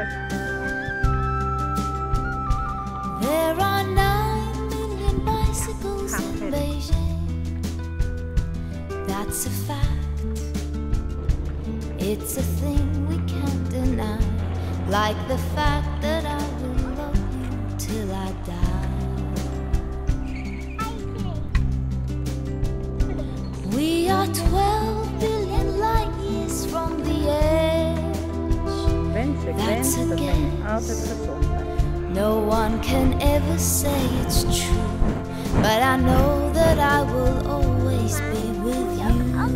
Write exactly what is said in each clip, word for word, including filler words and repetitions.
There are nine million bicycles in Beijing. That's a fact. It's a thing we can't deny. Like the fact that I will love you till I die. We are twelve billion light years from the edge. That's a guess. No one can ever say it's true, but I know that I will always be with you.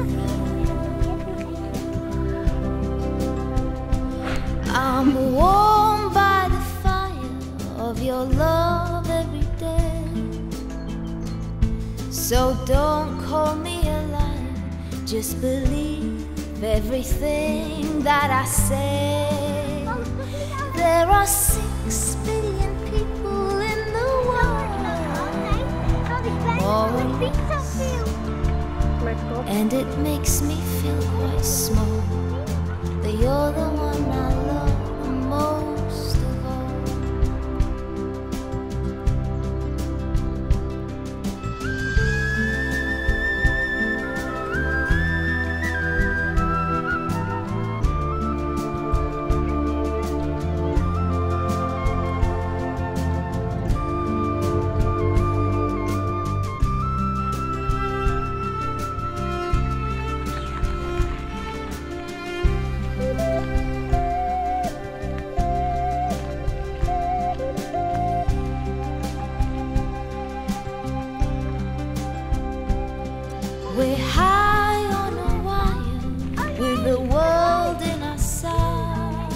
I'm warmed by the fire of your love every day. So don't call me a liar, just believe everything that I say. There are six billion people in the world, more or less, and it makes me feel quite small that you're the one I love the most of all. We're high on a wire with the world in our sight,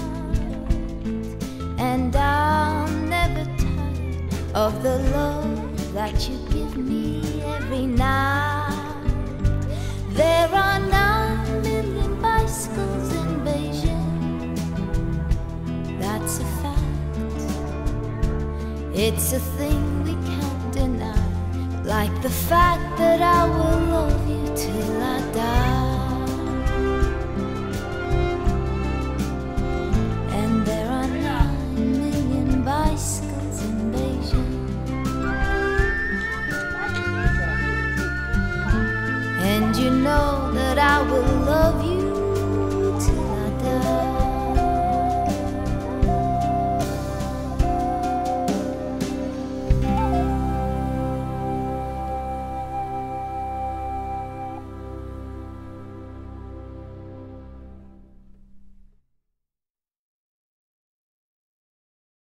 and I'm never tired of the love that you give me every night. There are nine million bicycles in Beijing. That's a fact. It's a thing we can't deny. Like the fact that I will love you till I die.